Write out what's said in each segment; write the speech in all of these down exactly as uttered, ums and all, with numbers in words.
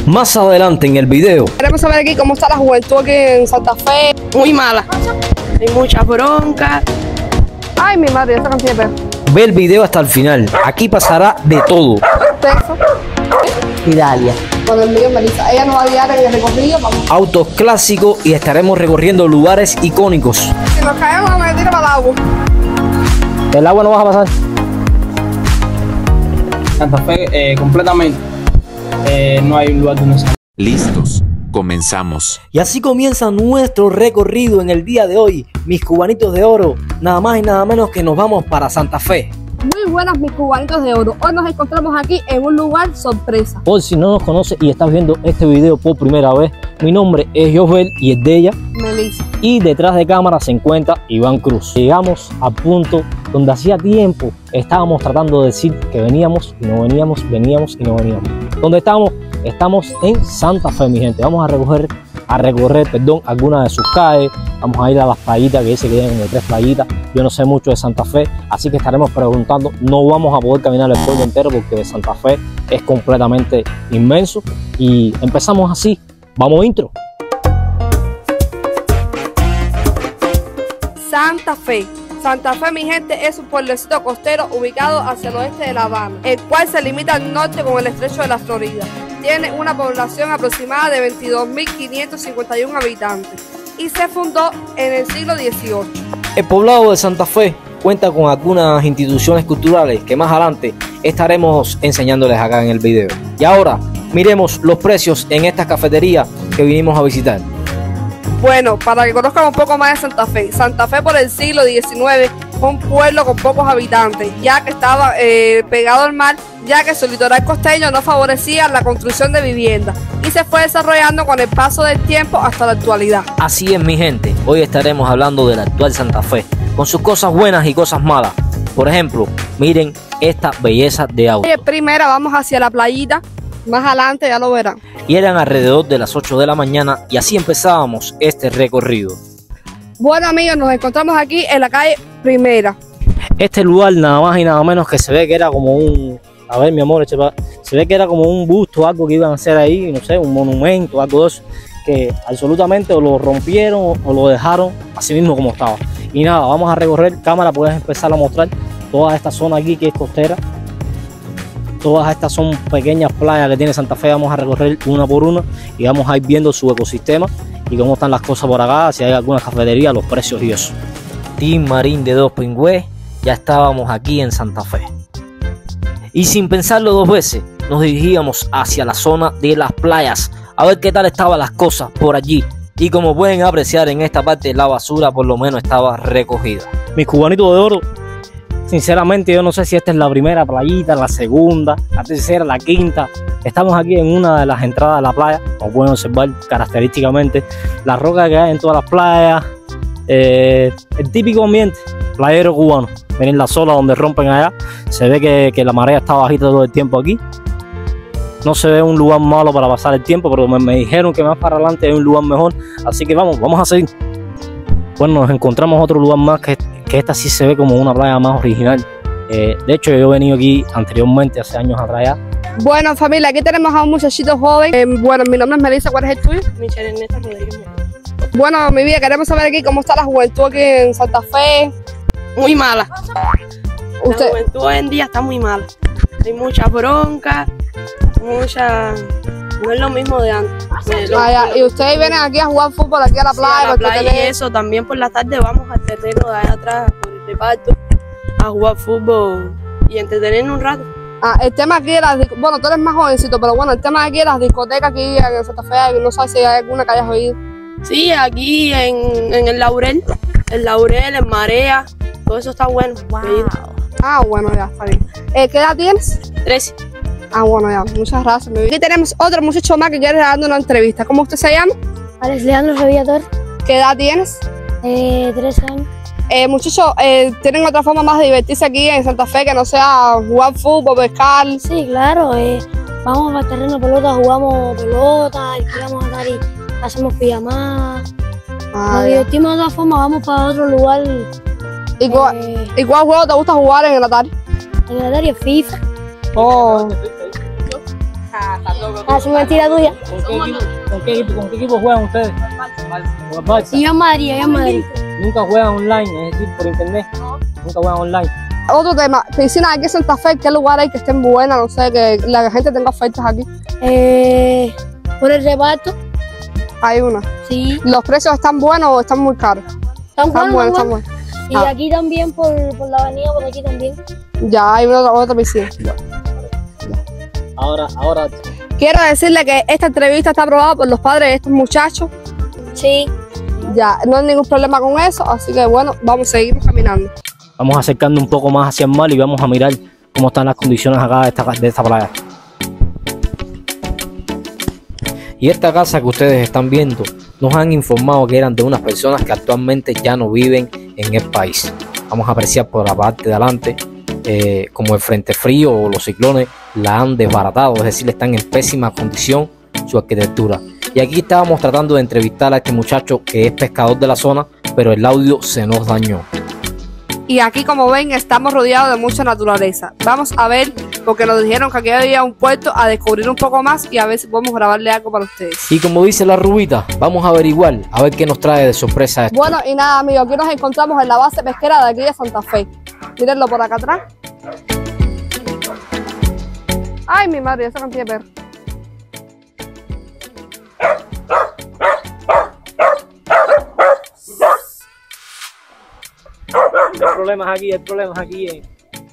más adelante en el video. Queremos saber aquí cómo está la juventud aquí en Santa Fe. Muy mala. Hay mucha bronca. Ay, mi madre, esa canción de perro. Ve el video hasta el final. Aquí pasará de todo. Texo. Y Dalia. Con el mío Melissa. Ella nos va a guiar en el recorrido. Vamos. Autos clásicos y estaremos recorriendo lugares icónicos. Si nos caemos, me tiro para el agua. ¿El agua no vas a pasar? Santa Fe eh, completamente. Eh, no hay un lugar donde salir. Listos, comenzamos. Y así comienza nuestro recorrido en el día de hoy, mis cubanitos de oro. Nada más y nada menos que nos vamos para Santa Fe. Muy buenas, mis cubanitos de oro. Hoy nos encontramos aquí en un lugar sorpresa. Por si no nos conoces y estás viendo este video por primera vez, mi nombre es Josbel y es de ella, Melissa. Y detrás de cámara se encuentra Iván Cruz. Llegamos al punto donde hacía tiempo estábamos tratando de decir que veníamos y no veníamos, veníamos y no veníamos. ¿Dónde estamos? Estamos en Santa Fe, mi gente. Vamos a recoger, a recorrer, perdón, algunas de sus calles. Vamos a ir a las playitas que dice que tienen de tres playitas. Yo no sé mucho de Santa Fe, así que estaremos preguntando. No vamos a poder caminar el pueblo entero porque de Santa Fe es completamente inmenso. Y empezamos así. Vamos intro. Santa Fe. Santa Fe, mi gente, es un pueblecito costero ubicado hacia el oeste de La Habana, el cual se limita al norte con el estrecho de la Florida. Tiene una población aproximada de veintidós mil quinientos cincuenta y uno habitantes y se fundó en el siglo dieciocho. El poblado de Santa Fe cuenta con algunas instituciones culturales que más adelante estaremos enseñándoles acá en el video. Y ahora miremos los precios en esta cafetería que vinimos a visitar. Bueno, para que conozcan un poco más de Santa Fe, Santa Fe por el siglo diecinueve fue un pueblo con pocos habitantes, ya que estaba eh, pegado al mar, ya que su litoral costeño no favorecía la construcción de viviendas y se fue desarrollando con el paso del tiempo hasta la actualidad. Así es, mi gente, hoy estaremos hablando de la actual Santa Fe, con sus cosas buenas y cosas malas. Por ejemplo, miren esta belleza de auto. Primero vamos hacia la playita, más adelante ya lo verán. Y eran alrededor de las ocho de la mañana y así empezábamos este recorrido. Bueno, amigos, nos encontramos aquí en la calle Primera. Este lugar nada más y nada menos que se ve que era como un... A ver, mi amor, se ve que era como un busto, algo que iban a hacer ahí, no sé, un monumento, algo de eso, que absolutamente o lo rompieron o lo dejaron así mismo como estaba. Y nada, vamos a recorrer, cámara, puedes empezar a mostrar toda esta zona aquí que es costera. Todas estas son pequeñas playas que tiene Santa Fe. Vamos a recorrer una por una y vamos a ir viendo su ecosistema y cómo están las cosas por acá, si hay alguna cafetería, los precios y eso. Team Marín de Dos Pingües, ya estábamos aquí en Santa Fe. Y sin pensarlo dos veces, nos dirigíamos hacia la zona de las playas, a ver qué tal estaban las cosas por allí. Y como pueden apreciar en esta parte, la basura por lo menos estaba recogida. Mis cubanitos de oro, sinceramente yo no sé si esta es la primera playita, la segunda, la tercera, la quinta. Estamos aquí en una de las entradas de la playa, como pueden observar característicamente las rocas que hay en todas las playas, eh, el típico ambiente playero cubano. Miren la sola donde rompen allá, se ve que, que la marea está bajita todo el tiempo aquí. No se ve un lugar malo para pasar el tiempo, pero me, me dijeron que más para adelante hay un lugar mejor, así que vamos, vamos a seguir. Bueno, nos encontramos otro lugar más que que esta sí se ve como una playa más original. Eh, de hecho, yo he venido aquí anteriormente, hace años atrás ya. Bueno, familia, aquí tenemos a un muchachito joven. Eh, bueno, mi nombre es Melissa, ¿cuál es el tuyo? Michelle Ernesto Rodríguez. Bueno, mi vida, queremos saber aquí cómo está la juventud aquí en Santa Fe. Muy mala. Usted... La juventud hoy en día está muy mala. Hay mucha bronca, mucha... No es lo mismo de antes. Lo, ah, ya. Y ustedes vienen aquí a jugar fútbol, aquí a la playa. Sí, a la playa tenés... y eso. También por la tarde vamos al terreno de allá atrás, por el reparto, a jugar fútbol y entretenernos un rato. Ah, el tema aquí de las... Bueno, tú eres más jovencito, pero bueno, el tema aquí de las discotecas aquí en Santa Fe, no sé si hay alguna que hayas oído. Sí, aquí en, en el Laurel, el Laurel, en Marea, todo eso está bueno. Wow. Ah, bueno, ya, está bien. Eh, ¿Qué edad tienes? trece. Ah, bueno, ya, muchas gracias. Aquí tenemos otro muchacho más que quiere darle una entrevista. ¿Cómo usted se llama? Alex Leandro Revillator. ¿Qué edad tienes? Eh, trece años. Eh, muchachos, eh, ¿tienen otra forma más de divertirse aquí en Santa Fe que no sea jugar fútbol, pescar? Sí, claro. Eh, vamos al terreno de pelota, jugamos pelota, alquilamos a dar y hacemos pijamadas. Ah, Nos divertimos de otra forma, vamos para otro lugar. ¿Y, eh, cuál, ¿Y cuál juego te gusta jugar en el Atari? En el Atari es FIFA. Oh. Ah, Ah, es mentira tuya. ¿Con qué equipo, con qué equipo, con qué equipo juegan ustedes? Con el Barça. Y yo en Madrid, yo en Madrid. Nunca juegan online, es decir, por internet. Nunca juegan online. Otro tema, piscinas aquí en Santa Fe, ¿qué lugar hay que estén buenas? No sé, que la gente tenga ofertas aquí. Eh, por el reparto, Hay una. sí. ¿Los precios están buenos o están muy caros? Están Están buenos, buenos, están están buenos. Y Ah. aquí también, por, por la avenida, por aquí también. Ya hay una otra piscina. Ahora, ahora, Quiero decirle que esta entrevista está aprobada por los padres de estos muchachos. Sí. Ya, no hay ningún problema con eso, así que bueno, vamos a seguir caminando. vamos acercando un poco más hacia el mar y vamos a mirar cómo están las condiciones acá de esta, de esta playa. Y esta casa que ustedes están viendo, nos han informado que eran de unas personas que actualmente ya no viven en el país. Vamos a apreciar por la parte de adelante eh, como el frente frío o los ciclones la han desbaratado, es decir, están en pésima condición su arquitectura. Y aquí estábamos tratando de entrevistar a este muchacho que es pescador de la zona, pero el audio se nos dañó. Y aquí, como ven, estamos rodeados de mucha naturaleza. Vamos a ver, porque nos dijeron que aquí había un puerto, a descubrir un poco más y a ver si podemos grabarle algo para ustedes. Y como dice la rubita, vamos a averiguar, a ver qué nos trae de sorpresa esto. Bueno, y nada, amigos, aquí nos encontramos en la base pesquera de aquí de Santa Fe. Mírenlo por acá atrás. Ay, mi madre, esa cantidad de perros. El problema es aquí, el problema es aquí. eh.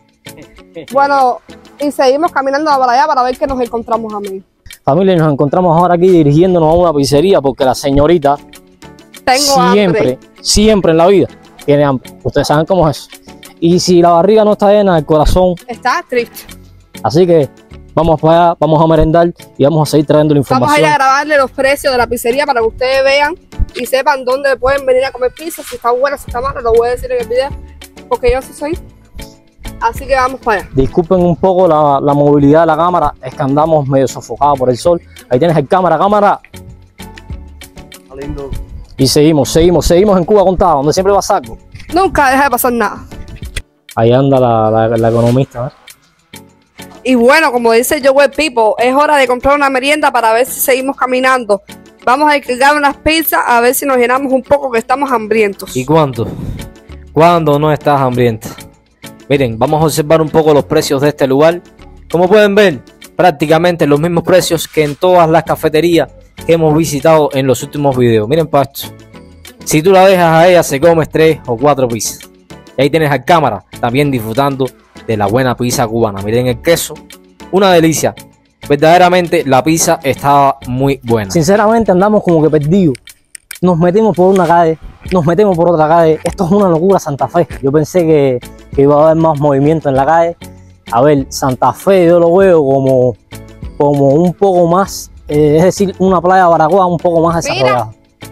Bueno, y seguimos caminando para allá para ver qué nos encontramos, amigos. Familia, nos encontramos ahora aquí dirigiéndonos a una pizzería porque la señorita Tengo siempre, hambre. siempre en la vida tiene hambre. Ustedes saben cómo es eso. Y si la barriga no está llena, el corazón. Está triste. Así que vamos para allá, vamos a merendar y vamos a seguir trayendo la Vamos a ir información. a grabarle los precios de la pizzería para que ustedes vean y sepan dónde pueden venir a comer pizza, si está buena, si está mala, lo voy a decir en el video, porque yo sí soy. Así que vamos para allá. Disculpen un poco la, la movilidad de la cámara, es que andamos medio sofocados por el sol. Ahí tienes el cámara, cámara. Lindo. Y seguimos, seguimos, seguimos en Cuba Contada, donde siempre pasa algo. Nunca deja de pasar nada. Ahí anda la, la, la economista, ¿eh? Y bueno, como dice Joel People, es hora de comprar una merienda para ver si seguimos caminando. Vamos a encargar unas pizzas a ver si nos llenamos un poco, que estamos hambrientos. ¿Y cuánto? ¿Cuándo no estás hambrienta? Miren, vamos a observar un poco los precios de este lugar. Como pueden ver, prácticamente los mismos precios que en todas las cafeterías que hemos visitado en los últimos videos. Miren para esto. Si tú la dejas a ella, se comes tres o cuatro pizzas. Y ahí tienes al cámara también disfrutando de la buena pizza cubana. Miren el queso, una delicia. Verdaderamente la pizza estaba muy buena. Sinceramente andamos como que perdidos. Nos metemos por una calle, nos metemos por otra calle. Esto es una locura, Santa Fe. Yo pensé que, que iba a haber más movimiento en la calle. A ver, Santa Fe yo lo veo como, como un poco más, eh, es decir, una playa de Baracoa un poco más desarrollada.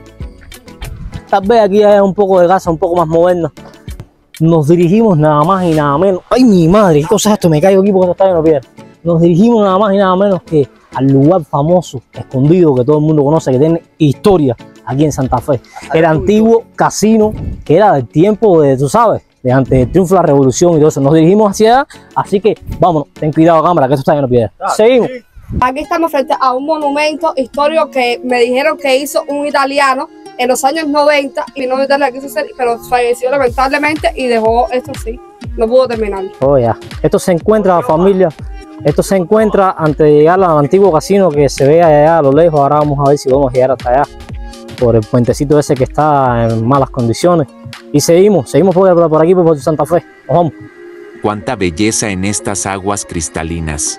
Tal vez aquí haya un poco de casa, un poco más moderna. Nos dirigimos nada más y nada menos. ¡Ay, mi madre! ¿Qué cosa es esto? Me caigo aquí porque no está lleno de piedra. Nos dirigimos nada más y nada menos que al lugar famoso, escondido, que todo el mundo conoce, que tiene historia aquí en Santa Fe. El antiguo casino que era del tiempo de, tú sabes, de antes del triunfo de la revolución y todo eso. Nos dirigimos hacia allá, así que vámonos, ten cuidado cámara, que esto está lleno de piedra. Seguimos. Aquí estamos frente a un monumento histórico que me dijeron que hizo un italiano en los años noventa y no la quiso hacer, pero falleció lamentablemente y dejó esto así. No pudo terminar. Oh, ya. Esto se encuentra, familia, esto se encuentra antes de llegar al antiguo casino que se ve allá a lo lejos. Ahora vamos a ver si podemos llegar hasta allá por el puentecito ese que está en malas condiciones. Y seguimos, seguimos por, por aquí, por Santa Fe. Nos vamos. Cuánta belleza en estas aguas cristalinas.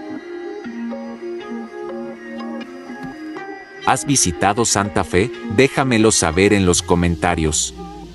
¿Has visitado Santa Fe? Déjamelo saber en los comentarios.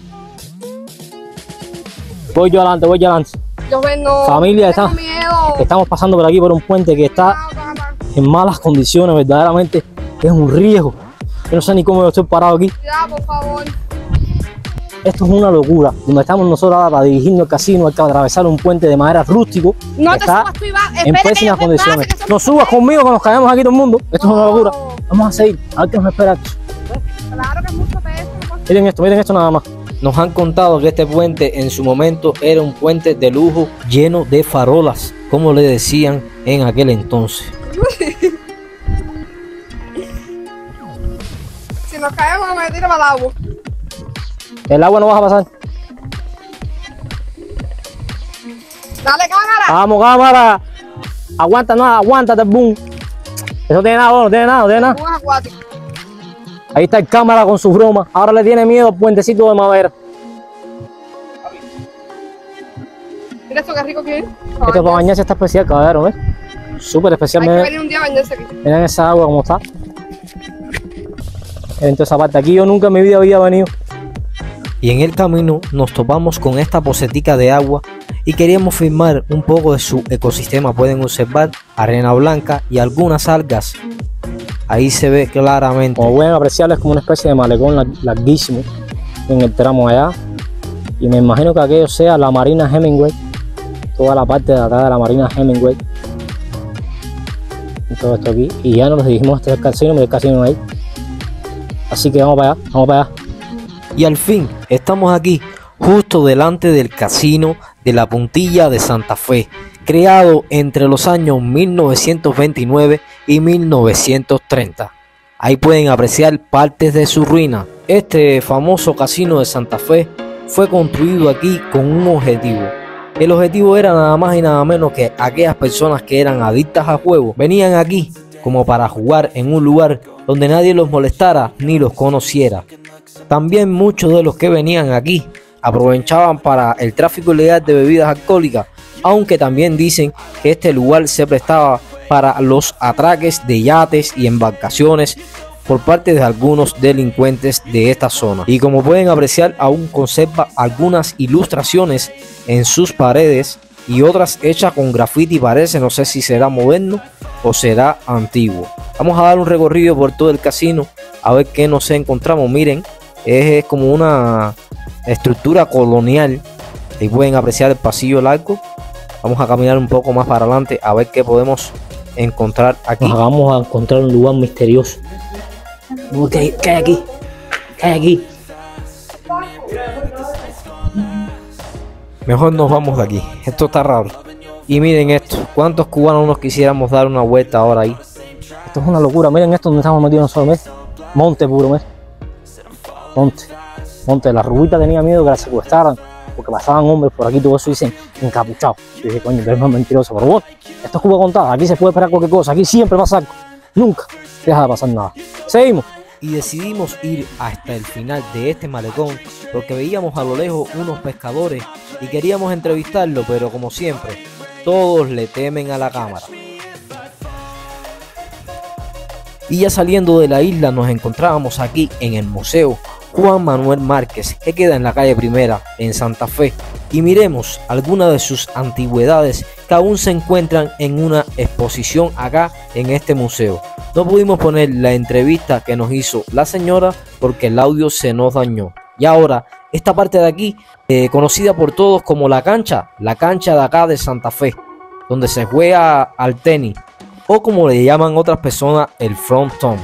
Voy yo adelante, voy yo adelante. Yo vengo. Familia, tengo está- miedo. Estamos pasando por aquí por un puente que está en malas condiciones, verdaderamente es un riesgo. Yo no sé ni cómo yo estoy parado aquí. Ya, por favor. Esto es una locura. Donde estamos nosotros ahora para dirigirnos al casino, hay que atravesar un puente de madera rústico. No que te está subas tú, Iván. en Espera que pésimas yo te condiciones. pase, que No somos subas tres. conmigo que nos caemos aquí todo el mundo. Esto es una locura. No. Vamos a seguir, a ver qué nos espera esto. Claro que es mucho peso. Miren esto, miren esto nada más. Nos han contado que este puente en su momento era un puente de lujo lleno de farolas, como le decían en aquel entonces. nos caemos, me tiro para el agua. El agua no vas a pasar. Dale, cámara. Vamos, cámara. Aguanta, no, aguántate, boom. Eso tiene nada, no tiene nada, no tiene nada. Un acuático. Ahí está el cámara con su broma. Ahora le tiene miedo al puentecito de madera. Mira esto que rico que es. Esto para bañarse está especial, caballero, ¿ves? Súper especial. Hay que Miren, venir un día a bañarse aquí. miren esa agua como está. Miren toda esa parte. Aquí yo nunca en mi vida había venido. Y en el camino nos topamos con esta pocetica de agua y queríamos filmar un poco de su ecosistema. Pueden observar arena blanca y algunas algas. Ahí se ve claramente. Como pueden apreciar, es como una especie de malecón lar- larguísimo en el tramo allá. Y me imagino que aquello sea la Marina Hemingway. Toda la parte de acá de la Marina Hemingway. Y todo esto aquí. Y ya nos dijimos, este es el casino, mira el casino ahí. Así que vamos para allá, vamos para allá. Y al fin estamos aquí, justo delante del casino de la Puntilla de Santa Fe, creado entre los años mil novecientos veintinueve y mil novecientos treinta. Ahí pueden apreciar partes de su ruina. Este famoso casino de Santa Fe fue construido aquí con un objetivo. El objetivo era nada más y nada menos que aquellas personas que eran adictas a juego venían aquí como para jugar en un lugar donde nadie los molestara ni los conociera. También muchos de los que venían aquí aprovechaban para el tráfico ilegal de bebidas alcohólicas, aunque también dicen que este lugar se prestaba para los atraques de yates y embarcaciones por parte de algunos delincuentes de esta zona. Y como pueden apreciar, aún conserva algunas ilustraciones en sus paredes y otras hechas con graffiti. Parece, no sé si será moderno o será antiguo. Vamos a dar un recorrido por todo el casino a ver qué nos encontramos. Miren, es como una estructura colonial. Ahí pueden apreciar el pasillo largo. Vamos a caminar un poco más para adelante a ver qué podemos encontrar aquí. Nos vamos a encontrar un lugar misterioso. ¿Qué hay, qué hay aquí? ¿Qué hay aquí? Mejor nos vamos de aquí. Esto está raro. Y miren esto. ¿Cuántos cubanos nos quisiéramos dar una vuelta ahora ahí? Esto es una locura. Miren esto donde estamos metidos nosotros. ¿Ves? Monte puro, ¿ves? Monte. Monte. La rubita tenía miedo que la secuestraran porque pasaban hombres por aquí, todo eso dicen encapuchados. Yo dije, coño, eres más mentiroso. Pero bueno, esto es Cuba contada. Aquí se puede esperar cualquier cosa. Aquí siempre pasa algo. Nunca deja de pasar nada. Seguimos. Y decidimos ir hasta el final de este malecón porque veíamos a lo lejos unos pescadores y queríamos entrevistarlo, pero como siempre, todos le temen a la cámara. Y ya saliendo de la isla nos encontrábamos aquí en el Museo Juan Manuel Márquez, que queda en la calle Primera en Santa Fe, y miremos algunas de sus antigüedades que aún se encuentran en una exposición acá en este museo. No pudimos poner la entrevista que nos hizo la señora porque el audio se nos dañó. Y ahora, esta parte de aquí, eh, conocida por todos como la cancha, la cancha de acá de Santa Fe, donde se juega al tenis, o como le llaman otras personas, el frontón.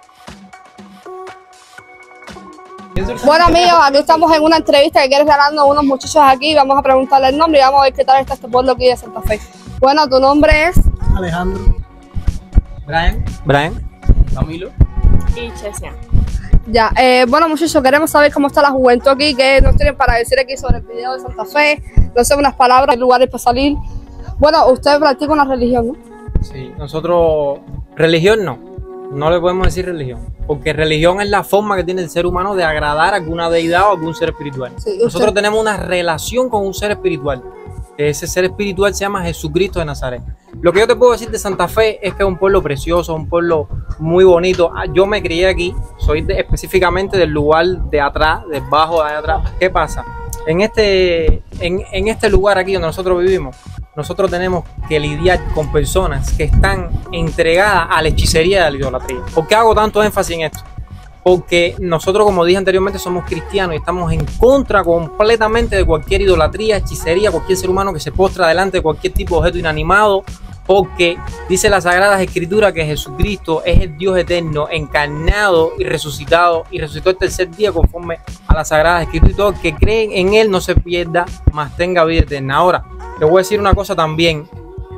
Bueno amigos, aquí estamos en una entrevista que quiere regalarnos unos muchachos aquí. Vamos a preguntarle el nombre y vamos a ver qué tal está este pueblo aquí de Santa Fe. Bueno, tu nombre es Alejandro. Brian, Brian. Camilo. Y Chesia. ya. Eh, bueno muchachos, queremos saber cómo está la juventud aquí, qué nos tienen para decir aquí sobre el video de Santa Fe. No sé, unas palabras, lugares para salir. Bueno, usted practica una religión, ¿no? Sí, nosotros, religión no, no le podemos decir religión, porque religión es la forma que tiene el ser humano de agradar a alguna deidad o algún ser espiritual. Sí, usted- Nosotros tenemos una relación con un ser espiritual, que ese ser espiritual se llama Jesucristo de Nazaret. Lo que yo te puedo decir de Santa Fe es que es un pueblo precioso, un pueblo muy bonito. Ah, Yo me crié aquí, soy de- específicamente del lugar de atrás, debajo de atrás. ¿Qué pasa? En este, en, en este lugar aquí donde nosotros vivimos, nosotros tenemos que lidiar con personas que están entregadas a la hechicería de la idolatría. ¿Por qué hago tanto énfasis en esto? Porque nosotros, como dije anteriormente, somos cristianos y estamos en contra completamente de cualquier idolatría, hechicería, cualquier ser humano que se postra delante de cualquier tipo de objeto inanimado, porque dice las Sagradas Escrituras que Jesucristo es el Dios eterno, encarnado y resucitado, y resucitó el tercer día conforme a las Sagradas Escrituras, y todo el que cree en Él no se pierda, mas tenga vida eterna. Ahora, te voy a decir una cosa también,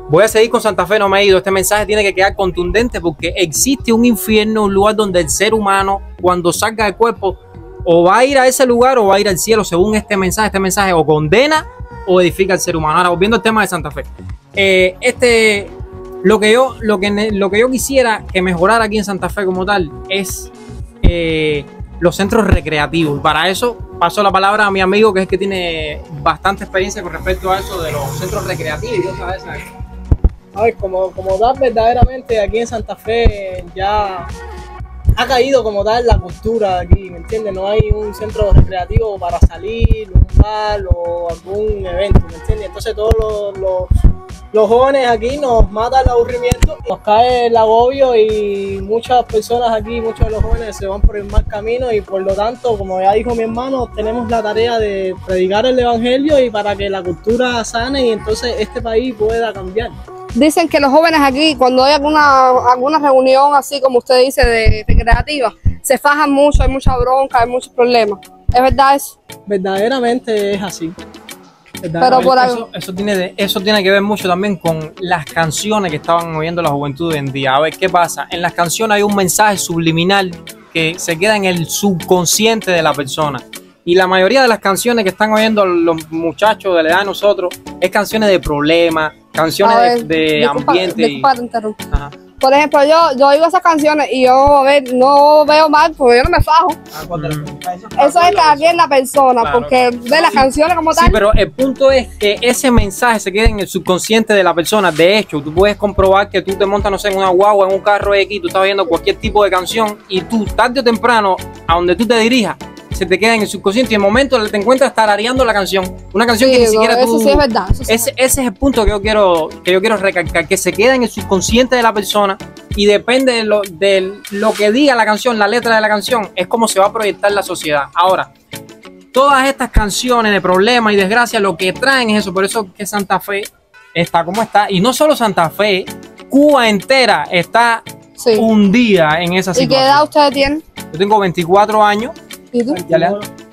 Voy a seguir con Santa Fe, no me he ido. Este mensaje tiene que quedar contundente porque existe un infierno, un lugar donde el ser humano, cuando salga del cuerpo, o va a ir a ese lugar o va a ir al cielo, según este mensaje. Este mensaje o condena o edifica al ser humano. Ahora, volviendo al tema de Santa Fe. Eh, este, lo, que yo, lo, que, lo que yo quisiera que mejorara aquí en Santa Fe como tal es eh, los centros recreativos. Para eso paso la palabra a mi amigo, que es el que tiene bastante experiencia con respecto a eso de los centros recreativos y cosas de esas. A ver, como, como tal, verdaderamente aquí en Santa Fe ya ha caído como tal la cultura de aquí, ¿me entiendes? No hay un centro recreativo para salir, un bar o algún evento, ¿me entiendes? Entonces todos los, los, los jóvenes aquí nos mata el aburrimiento, nos cae el agobio y muchas personas aquí, muchos de los jóvenes se van por el mal camino y por lo tanto, como ya dijo mi hermano, tenemos la tarea de predicar el evangelio y para que la cultura sane y entonces este país pueda cambiar. Dicen que los jóvenes aquí, cuando hay alguna, alguna reunión así como usted dice de recreativa, se fajan mucho, hay mucha bronca, hay muchos problemas. ¿Es verdad eso? Verdaderamente es así. Pero por algo. Eso, eso, tiene de, eso tiene que ver mucho también con las canciones que estaban oyendo la juventud hoy en día. A ver, ¿qué pasa? En las canciones hay un mensaje subliminal que se queda en el subconsciente de la persona. Y la mayoría de las canciones que están oyendo los muchachos de la edad de nosotros es canciones de problemas, canciones ver, de, de disculpa, ambiente. Disculpa, y... Ajá. Por ejemplo, yo, yo oigo esas canciones y yo a ver, no veo mal porque yo no me fajo. Ah, eso es cada quien la persona, claro, porque ve las canciones como tal. Sí, pero el punto es que ese mensaje se queda en el subconsciente de la persona. De hecho, tú puedes comprobar que tú te montas, no sé, en una guagua, en un carro X, tú estás viendo cualquier tipo de canción y tú, tarde o temprano, a donde tú te dirijas, se te queda en el subconsciente y en el momento te encuentras tarareando la canción. Una canción sí, que ni siquiera eso tú... Sí es verdad, eso sí ese, es verdad. Ese es el punto que yo quiero, que yo quiero recalcar, que se queda en el subconsciente de la persona y depende de lo, de lo que diga la canción, la letra de la canción, es como se va a proyectar la sociedad. Ahora, todas estas canciones de problemas y desgracia lo que traen es eso, por eso que Santa Fe está como está. Y no solo Santa Fe, Cuba entera está sí. hundida en esa situación. ¿Y qué edad ustedes tienen? Yo tengo veinticuatro años. ¿Y tú? Ya,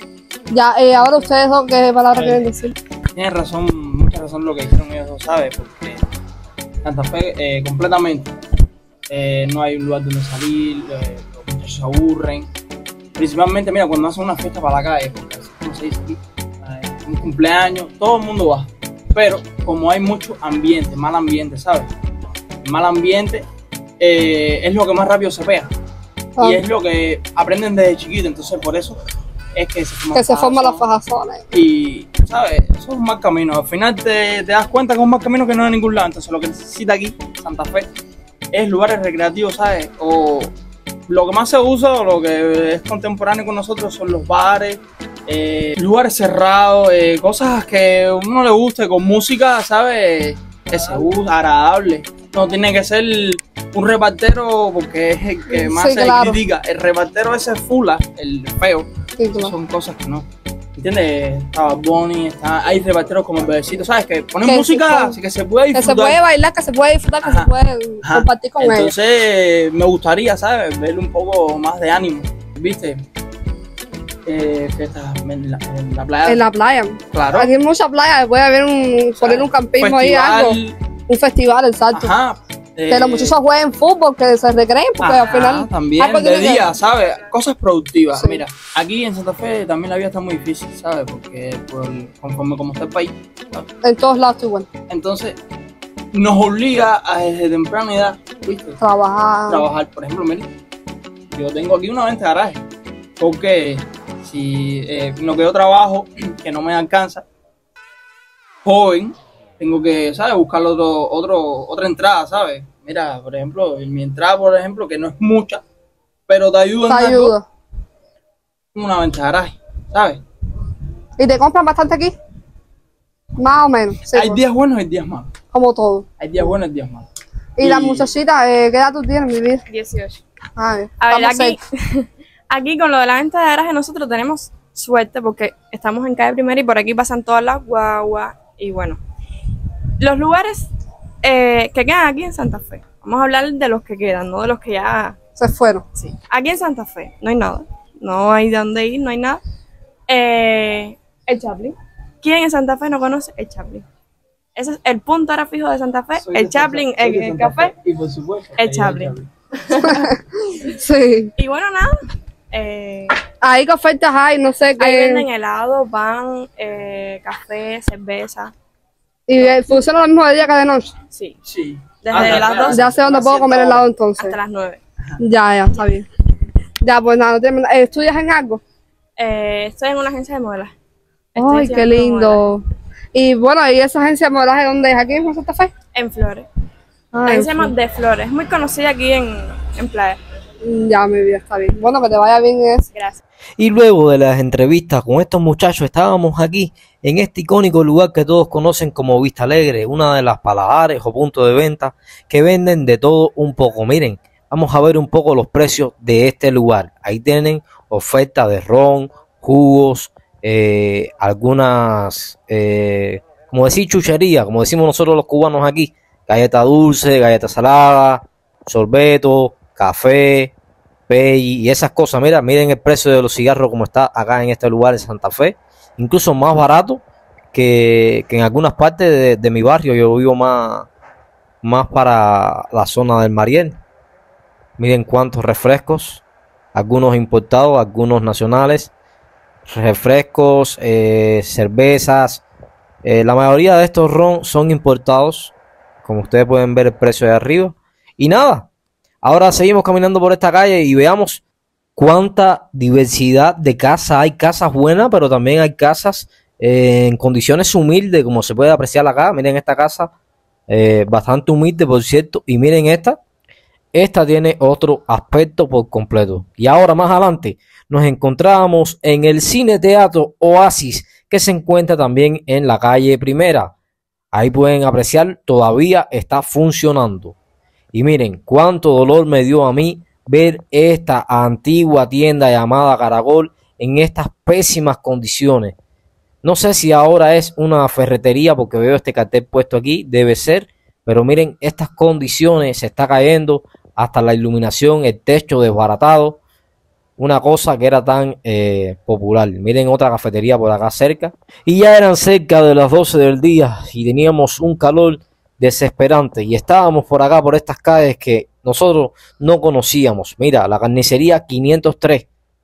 ya eh, ahora ustedes dos, ¿qué palabras eh, quieren decir? Tienes razón, mucha razón lo que dijeron ellos, ¿sabes? Porque Santa Fe eh, completamente eh, no hay un lugar donde salir, eh, los muchachos se aburren. Principalmente, mira, cuando hacen una fiesta para la calle, porque así como se dice aquí, eh, un cumpleaños, todo el mundo va. Pero como hay mucho ambiente, mal ambiente, ¿sabes? El mal ambiente eh, es lo que más rápido se pega. Y es lo que aprenden desde chiquito, entonces por eso es que se forman, que se forman las fajazones. Y, ¿sabes? Eso es un mal camino. Al final te, te das cuenta que es un mal camino que no hay en ningún lado. Entonces lo que necesita aquí, Santa Fe, es lugares recreativos, ¿sabes? O lo que más se usa o lo que es contemporáneo con nosotros son los bares, eh, lugares cerrados, eh, cosas que a uno le guste, con música, ¿sabes? Que se usa, agradable. No tiene que ser un repartero porque es el que más sí, se claro. critica. El repartero ese es fula, el feo. Sí, claro. Son cosas que no. ¿Entiendes? Está Bonnie, está, hay reparteros como el Bebecito, ¿sabes? Que ponen que música así que se puede disfrutar. Que se puede bailar, que se puede disfrutar, Ajá. que se puede Ajá. compartir con Entonces, ellos. Entonces me gustaría, ¿sabes? Verle un poco más de ánimo, ¿viste? Eh, fiestas en la, en la playa. En la playa. Claro. Aquí hay mucha playa, puede haber un, poner un campismo ahí, algo. Un festival, exacto. Ajá. Eh, que los muchachos jueguen fútbol, que se recreen, porque ajá, al final... también de día, que... ¿sabes? Cosas productivas. Sí. Mira, aquí en Santa Fe también la vida está muy difícil, ¿sabes? Porque por, conforme como está el país, ¿sabes? En todos lados estoy bueno. Entonces, nos obliga a desde temprana edad, ¿viste? Trabajar. Trabajar. Por ejemplo, mira, yo tengo aquí una venta de garaje, porque si eh, lo que yo trabajo, que no me alcanza, joven, tengo que, ¿sabes? Buscar otro, otro, otra entrada, ¿sabes? Mira, por ejemplo, mi entrada, por ejemplo, que no es mucha, pero te ayuda en Te ayuda. Algo, una venta de garaje, ¿sabes? ¿Y te compran bastante aquí? Más o menos. Sí, hay pues. días buenos y días malos. Como todo. Hay días buenos y días malos. ¿Y, y... la muchachita, eh, qué edad tú tienes, mi vida? dieciocho. A ver, a ver aquí, aquí con lo de la venta de garaje nosotros tenemos suerte porque estamos en calle Primera y por aquí pasan todas las guaguas y bueno. Los lugares eh, que quedan aquí en Santa Fe, vamos a hablar de los que quedan, no de los que ya se fueron. Sí. Aquí en Santa Fe no hay nada, no hay de dónde ir, no hay nada. Eh, el Chaplin. ¿Quién en Santa Fe no conoce el Chaplin? Ese es el punto ahora fijo de Santa Fe, Soy el de Santa- Chaplin, soy el, de el Santa café, Fe, y por supuesto, el ahí Chaplin. Sí. Y bueno, nada, eh, Ahí qué ofertas hay, no sé ahí qué. venden helado, pan, eh, café, cerveza. Y eh, funciona lo mismo de día que de noche. Sí, Sí. desde Ah, las claro. dos Ya sé dónde puedo comer helado entonces. hasta las nueve. Ya, ya, está bien. Ya, pues nada, no tiene- eh, ¿estudias en algo? Eh, estoy en una agencia de modelaje. Estoy Ay, qué estudiando lindo. Y bueno, ¿y esa agencia de modelaje dónde es? ¿Aquí en Santa Fe? En Flores. Ah, Ahí en se llama fin. De Flores. Es muy conocida aquí en, en Playa. Ya, mi vida, está bien. Bueno, que te vaya bien eso. Gracias. Y luego de las entrevistas con estos muchachos, estábamos aquí en este icónico lugar que todos conocen como Vista Alegre, una de las paladares o puntos de venta que venden de todo un poco. Miren, vamos a ver un poco los precios de este lugar. Ahí tienen oferta de ron, jugos, eh, algunas, eh, como decir, chuchería, como decimos nosotros los cubanos aquí, galleta dulce, galleta salada, sorbeto, café, pay y esas cosas. Mira, miren el precio de los cigarros como está acá en este lugar en Santa Fe, incluso más barato que, que en algunas partes de, de mi barrio. Yo vivo más, más para la zona del Mariel. Miren cuántos refrescos, algunos importados, algunos nacionales, refrescos, eh, cervezas. Eh, la mayoría de estos ron son importados, como ustedes pueden ver el precio de arriba. Y nada, ahora seguimos caminando por esta calle y veamos cuánta diversidad de casas. Hay casas buenas, pero también hay casas eh, en condiciones humildes, como se puede apreciar acá. Miren esta casa, eh, bastante humilde, por cierto. Y miren esta. Esta tiene otro aspecto por completo. Y ahora más adelante nos encontramos en el Cine Teatro Oasis, que se encuentra también en la calle Primera. Ahí pueden apreciar, todavía está funcionando. Y miren cuánto dolor me dio a mí ver esta antigua tienda llamada Caracol en estas pésimas condiciones. No sé si ahora es una ferretería porque veo este cartel puesto aquí, debe ser. Pero miren estas condiciones, se está cayendo hasta la iluminación, el techo desbaratado. Una cosa que era tan eh, popular. Miren otra cafetería por acá cerca. Y ya eran cerca de las doce del día y teníamos un calor desesperante. Y estábamos por acá, por estas calles que nosotros no conocíamos. Mira, la carnicería quinientos tres.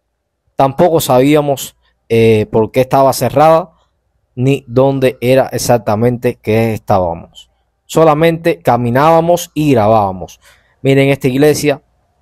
Tampoco sabíamos eh, por qué estaba cerrada ni dónde era exactamente que estábamos. Solamente caminábamos y grabábamos. Miren esta iglesia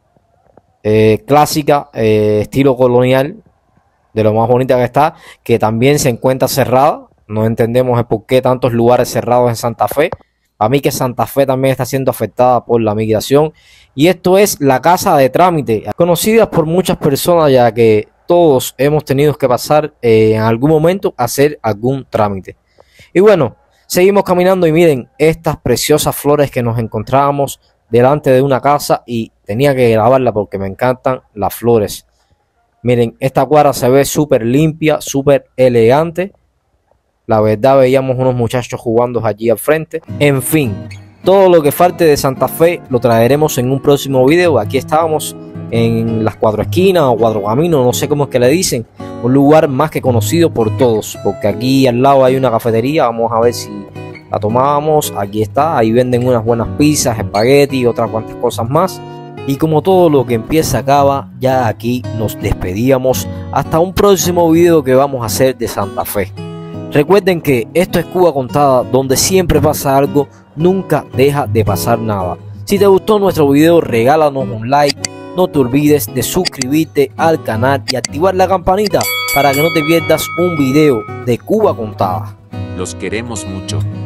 eh, clásica, eh, estilo colonial, de lo más bonita que está, que también se encuentra cerrada. No entendemos el por qué tantos lugares cerrados en Santa Fe. A mí que Santa Fe también está siendo afectada por la migración. Y esto es la casa de trámite, conocida por muchas personas ya que todos hemos tenido que pasar eh, en algún momento a hacer algún trámite. Y bueno, seguimos caminando y miren estas preciosas flores que nos encontrábamos delante de una casa y tenía que grabarla porque me encantan las flores. Miren, esta cuadra se ve súper limpia, súper elegante. La verdad, veíamos unos muchachos jugando allí al frente. En fin, todo lo que falte de Santa Fe lo traeremos en un próximo video. Aquí estábamos en las Cuatro Esquinas o Cuatro Caminos, no sé cómo es que le dicen. Un lugar más que conocido por todos, porque aquí al lado hay una cafetería. Vamos a ver si la tomábamos. Aquí está, ahí venden unas buenas pizzas, espagueti y otras cuantas cosas más. Y como todo lo que empieza acaba, ya aquí nos despedíamos hasta un próximo video que vamos a hacer de Santa Fe. Recuerden que esto es Cuba Contada, donde siempre pasa algo, nunca deja de pasar nada. Si te gustó nuestro video, regálanos un like. No te olvides de suscribirte al canal y activar la campanita para que no te pierdas un video de Cuba Contada. Los queremos mucho.